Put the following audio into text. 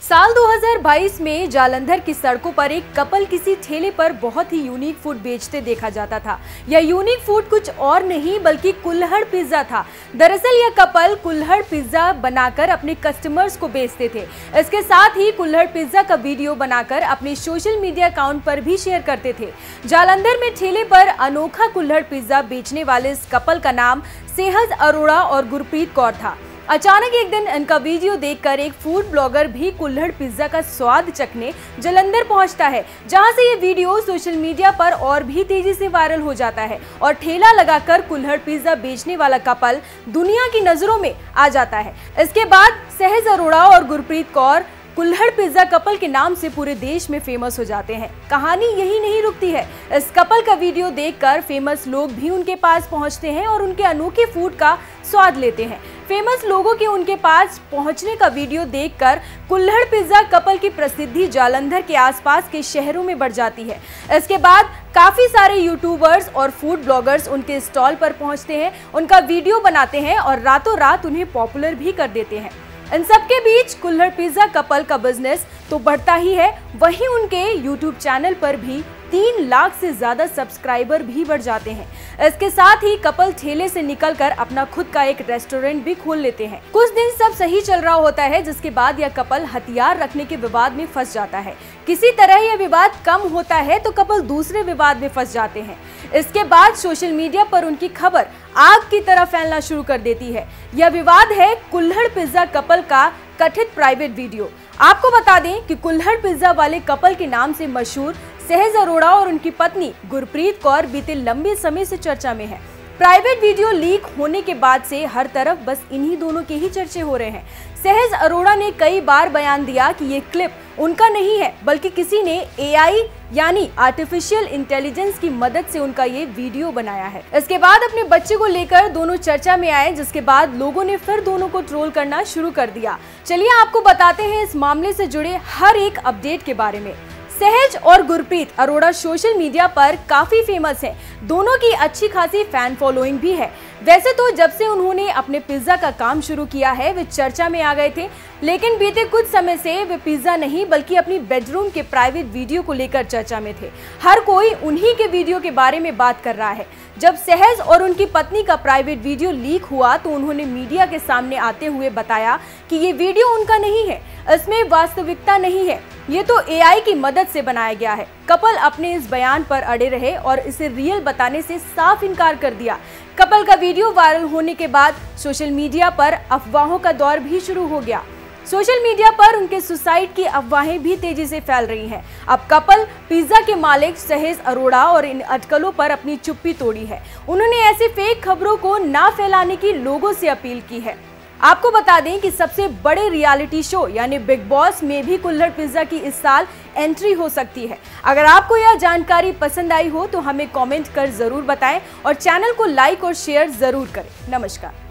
साल 2022 में जालंधर की सड़कों पर एक कपल किसी ठेले पर बहुत ही यूनिक फूड बेचते देखा जाता था। यह यूनिक फूड कुछ और नहीं बल्कि कुल्हड़ पिज्जा था। दरअसल यह कपल कुल्हड़ पिज्जा बनाकर अपने कस्टमर्स को बेचते थे। इसके साथ ही कुल्हड़ पिज्जा का वीडियो बनाकर अपने सोशल मीडिया अकाउंट पर भी शेयर करते थे। जालंधर में ठेले पर अनोखा कुल्हड़ पिज्जा बेचने वाले इस कपल का नाम सेहज अरोड़ा और गुरप्रीत कौर था। अचानक एक दिन इनका वीडियो देखकर एक फूड ब्लॉगर भी कुल्हड़ पिज्जा का स्वाद चखने जालंधर पहुंचता है, जहां से ये वीडियो सोशल मीडिया पर और भी तेजी से वायरल हो जाता है और ठेला लगाकर कुल्हड़ पिज्जा बेचने वाला कपल दुनिया की नजरों में आ जाता है। इसके बाद सेहज अरोड़ा और गुरप्रीत कौर कुल्हड़ पिज्जा कपल के नाम से पूरे देश में फेमस हो जाते हैं। कहानी यही नहीं रुकती है। इस कपल का वीडियो देखकर फेमस लोग भी उनके पास पहुंचते हैं और उनके अनोखे फूड का स्वाद लेते हैं। फेमस लोगों के उनके पास पहुंचने का वीडियो देखकर कुल्हड़ पिज्जा कपल की प्रसिद्धि जालंधर के आसपास के शहरों में बढ़ जाती है। इसके बाद काफी सारे यूट्यूबर्स और फूड ब्लॉगर्स उनके स्टॉल पर पहुंचते हैं, उनका वीडियो बनाते हैं और रातों रात उन्हें पॉपुलर भी कर देते हैं। इन सबके बीच कुल्हड़ पिज्जा कपल का बिजनेस तो बढ़ता ही है, वहीं उनके यूट्यूब चैनल पर भी 3 लाख से ज्यादा सब्सक्राइबर भी बढ़ जाते हैं। इसके साथ ही कपल ठेले से निकलकर अपना खुद का एक रेस्टोरेंट भी खोल लेते हैं। कुछ दिन सब सही चल रहा होता है, जिसके बाद यह कपल हथियार रखने के विवाद में फंस जाता है। किसी तरह यह विवाद कम होता है तो कपल दूसरे विवाद में फंस जाते हैं। इसके बाद सोशल मीडिया पर उनकी खबर आग की तरह फैलना शुरू कर देती है। यह विवाद है कुल्हड़ पिज्जा कपल का कथित प्राइवेट वीडियो। आपको बता दें कि कुल्हड़ पिज्जा वाले कपल के नाम से मशहूर सेहज अरोड़ा और उनकी पत्नी गुरप्रीत कौर बीते लंबे समय से चर्चा में है। प्राइवेट वीडियो लीक होने के बाद से हर तरफ बस इन्हीं दोनों के ही चर्चे हो रहे हैं। सेहज अरोड़ा ने कई बार बयान दिया कि ये क्लिप उनका नहीं है, बल्कि किसी ने AI यानी आर्टिफिशियल इंटेलिजेंस की मदद से उनका ये वीडियो बनाया है। इसके बाद अपने बच्चे को लेकर दोनों चर्चा में आए, जिसके बाद लोगों ने फिर दोनों को ट्रोल करना शुरू कर दिया। चलिए आपको बताते हैं इस मामले से जुड़े हर एक अपडेट के बारे में। सेहज और गुरप्रीत अरोड़ा सोशल मीडिया पर काफी फेमस हैं। दोनों की अच्छी खासी फैन फॉलोइंग भी है। वैसे तो जब से उन्होंने अपने पिज्जा का काम शुरू किया है वे चर्चा में आ गए थे, लेकिन बीते कुछ समय से वे पिज्जा नहीं बल्कि अपनी बेडरूम के प्राइवेट वीडियो को लेकर चर्चा में थे। हर कोई उन्हीं के वीडियो के बारे में बात कर रहा है। जब सेहज और उनकी पत्नी का प्राइवेट वीडियो लीक हुआ तो उन्होंने मीडिया के सामने आते हुए बताया कि ये वीडियो उनका नहीं है, इसमें वास्तविकता नहीं है, ये तो AI की मदद से बनाया गया है। कपल अपने इस बयान पर अड़े रहे और इसे रियल बताने से साफ इनकार कर दिया। कपल का वीडियो वायरल होने के बाद सोशल मीडिया पर अफवाहों का दौर भी शुरू हो गया। सोशल मीडिया पर उनके सुसाइड की अफवाहें भी तेजी से फैल रही हैं। अब कपल पिज्जा के मालिक सेहज अरोड़ा और इन अटकलों पर अपनी चुप्पी तोड़ी है। उन्होंने ऐसे फेक खबरों को ना फैलाने की लोगों से अपील की है। आपको बता दें कि सबसे बड़े रियलिटी शो यानी बिग बॉस में भी कुल्हड़ पिज्जा की इस साल एंट्री हो सकती है। अगर आपको यह जानकारी पसंद आई हो तो हमें कमेंट कर जरूर बताएं और चैनल को लाइक और शेयर जरूर करें। नमस्कार।